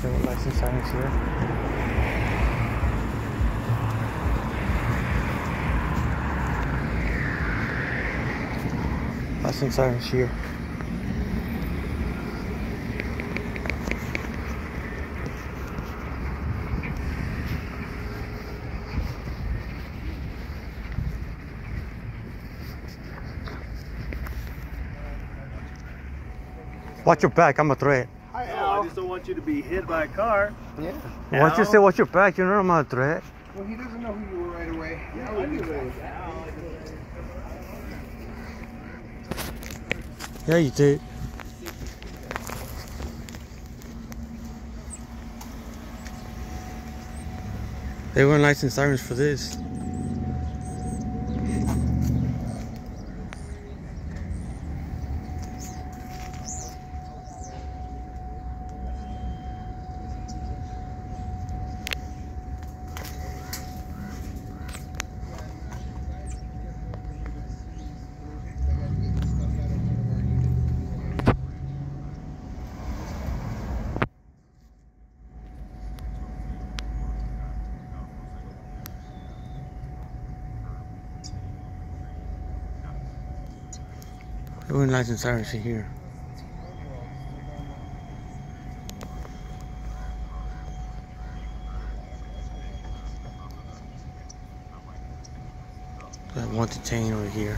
There were license sirens here. License sirens here. Watch your back, I'm a threat. I just don't want you to be hit by a car. Yeah. Once you say watch your back, you know I'm not a threat. Well, he doesn't know who you were right away. Yeah, I knew that was Yeah, you did. They weren't licensed sirens for this. They weren't licensed sirens in here. Got one detained over here.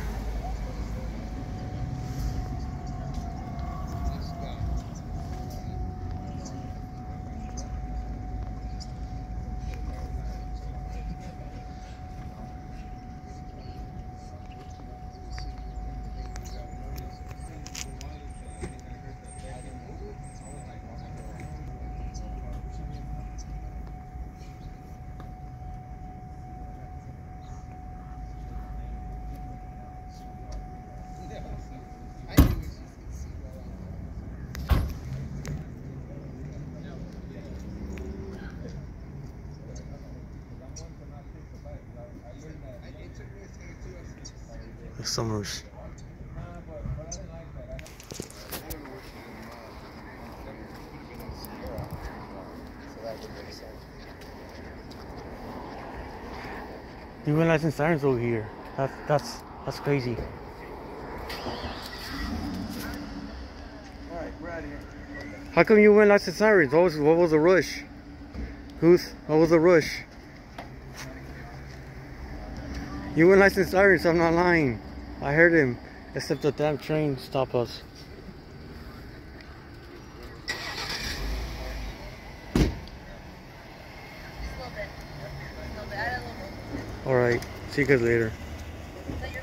The Summers. You went licensed sirens over here. That's crazy. Alright, we're out of here. How come you went licensed sirens? What was the rush? Who's what was the rush? You went licensed sirens, I'm not lying. I heard him. Except the damn train stopped us. Alright, see you guys later.